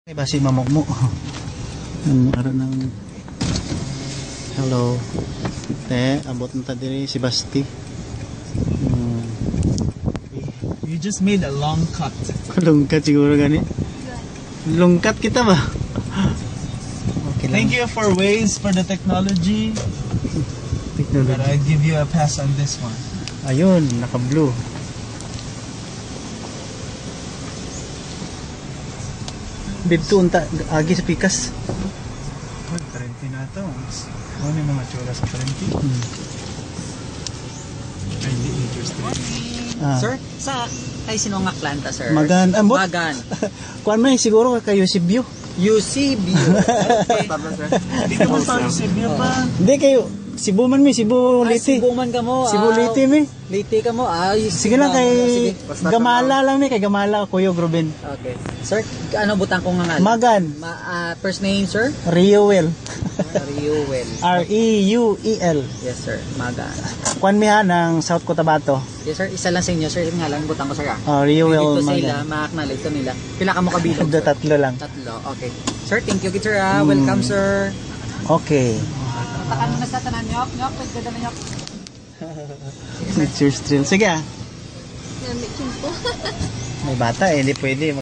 Iba si mamok mo. Araw ng hello. Te, abot na ta diri si Basti. You just made a long cut. Lungkat siguro gani. Lungkat kita ba? Okay lang. Thank you for Waze for the technology. But Technology. I give you a pass on this one. Ayun, naka-blue. Dito unta agi sa pikas. Oh, 30 na ito. Ano yung mga tsura sa 30? 90 meters to Ah. Sir, sa ay sinong aklanta, sir? Magan, ambot. Magan. Kuan man siguro kayo si View. UCB. Okay. Hindi ka mo sa Sibyo pa. Hindi kayo Cebu man mi, Cebu Liti. Cebu man ka mo. Cebu Liti mi. Liti ka mo. Sige lang kay Gamala lang mi, kay Gamala Kuya Ruben. Okay. Sir, ano butang ko nga nga? Magan, First name, sir? Reuel. Reuel. R-E-U-E-L. Yes, sir. Magan. Kuan mi ha ng South Cotabato. Yes, sir. Isa lang sa inyo, sir. Yung nga lang butang ko, sir. Reuel Dito sa ila, Magan. ma-acknowledge ko nila. Pila ka mo kabilog, sir? Tatlo lang. Tatlo. Okay. Sir, thank you, sir. Welcome, sir. Okay. Takan na sa tanan nyok. Nyok, pwede ka na nyok. It's your thrill. Sige ah. May bata eh, hindi pwede.